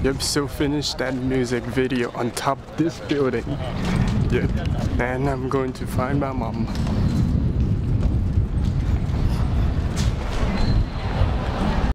Yep, so finished that music video on top of this building. Yep, and I'm going to find my mom.